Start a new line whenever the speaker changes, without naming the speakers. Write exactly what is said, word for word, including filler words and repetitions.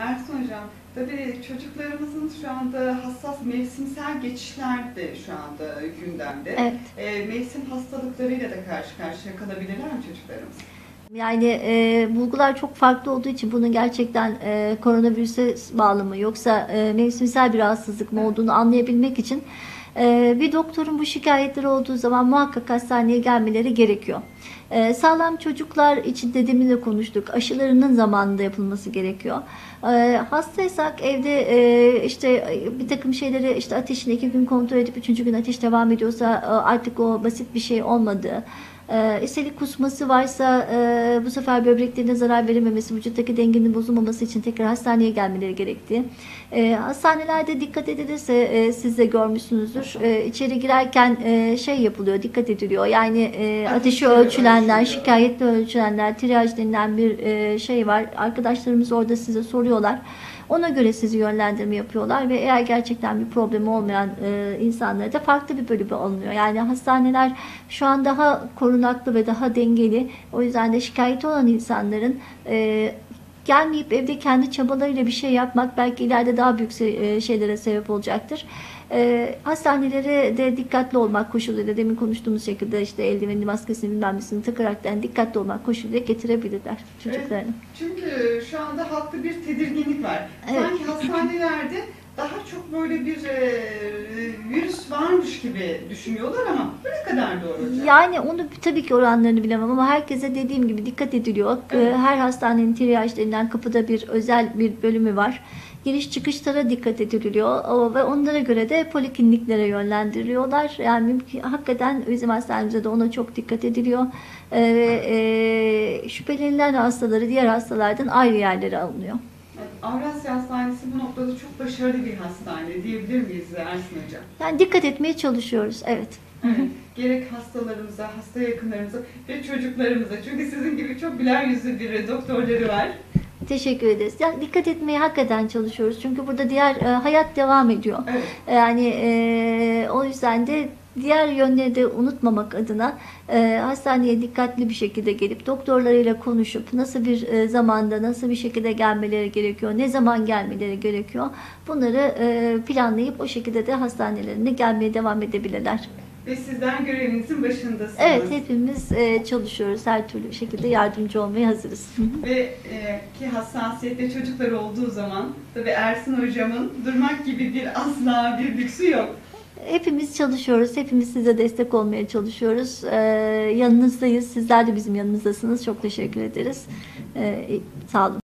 Ersun Hocam, tabii çocuklarımızın şu anda hassas mevsimsel geçişler de şu anda gündemde.
Evet.
E, mevsim hastalıklarıyla da karşı karşıya kalabilirler mi çocuklarımız?
Yani e, bulgular çok farklı olduğu için bunun gerçekten e, koronavirüse bağlı mı yoksa e, mevsimsel bir rahatsızlık mı olduğunu anlayabilmek için e, bir doktorun bu şikayetleri olduğu zaman muhakkak hastaneye gelmeleri gerekiyor. E, sağlam çocuklar için de demin de konuştuk. Aşılarının zamanında yapılması gerekiyor. E, hastaysak evde e, işte bir takım şeyleri işte ateşini iki gün kontrol edip üçüncü gün ateş devam ediyorsa e, artık o basit bir şey olmadığı. E, üstelik kusması varsa e, bu sefer böbreklerine zarar verememesi, vücuttaki dengenin bozulmaması için tekrar hastaneye gelmeleri gerektiği. E, hastanelerde dikkat edilirse e, siz de görmüşsünüzdür. E, içeri girerken e, şey yapılıyor, dikkat ediliyor. Yani e, ateşi ölçülenler, şikayetli ölçülenler, triyaj denilen bir e, şey var. Arkadaşlarımız orada size soruyorlar. Ona göre sizi yönlendirme yapıyorlar ve eğer gerçekten bir problemi olmayan e, insanlara da farklı bir bölüme alınıyor. Yani hastaneler şu an daha korunaklı ve daha dengeli. O yüzden de şikayeti olan insanların e, gelmeyip evde kendi çabalarıyla bir şey yapmak belki ileride daha büyük se- e, şeylere sebep olacaktır. E, hastanelere de dikkatli olmak koşuluyla demin konuştuğumuz şekilde işte eldivenini, maskesini bilmem nesini takaraktan dikkatli olmak koşuluyla getirebilirler çocuklarını.
Evet, çünkü şu anda halkta bir tedirginlik var.
Evet.
Sanki hastanelerde daha çok böyle bir e, virüs varmış gibi düşünüyorlar ama bu ne kadar doğru hocam?
Yani onu tabii ki oranlarını bilemem ama herkese dediğim gibi dikkat ediliyor.
Evet.
Her hastanenin triyaj denilen kapıda bir özel bir bölümü var. Giriş çıkışlara dikkat ediliyor ve onlara göre de polikliniklere yönlendiriliyorlar. Yani mümkün, hakikaten bizim hastanemizde de ona çok dikkat ediliyor. Ee, e, şüphelenilen hastaları diğer hastalardan ayrı yerlere alınıyor.
Avrasya Hastanesi bu noktada çok başarılı bir hastane diyebilir miyiz Ersin Hocam?
Yani dikkat etmeye çalışıyoruz, evet.
Evet. Gerek hastalarımıza, hasta yakınlarımıza ve çocuklarımıza. Çünkü sizin gibi çok güler yüzlü bir doktorları var.
Teşekkür ederiz. Yani dikkat etmeye hakikaten çalışıyoruz. Çünkü burada diğer e, hayat devam ediyor.
Evet.
Yani e, o yüzden de diğer yönleri de unutmamak adına e, hastaneye dikkatli bir şekilde gelip doktorlarıyla konuşup nasıl bir e, zamanda nasıl bir şekilde gelmeleri gerekiyor, ne zaman gelmeleri gerekiyor bunları e, planlayıp o şekilde de hastanelerine gelmeye devam edebilirler.
Ve sizler görevinizin başındasınız.
Evet, hepimiz e, çalışıyoruz. Her türlü şekilde yardımcı olmaya hazırız.
Ve e, ki hassasiyette çocuklar olduğu zaman tabii Ersin Hocam'ın durmak gibi bir asla bir lüksü yok.
Hepimiz çalışıyoruz. Hepimiz size destek olmaya çalışıyoruz. Ee, yanınızdayız. Sizler de bizim yanımızdasınız. Çok teşekkür ederiz. Ee, sağ olun.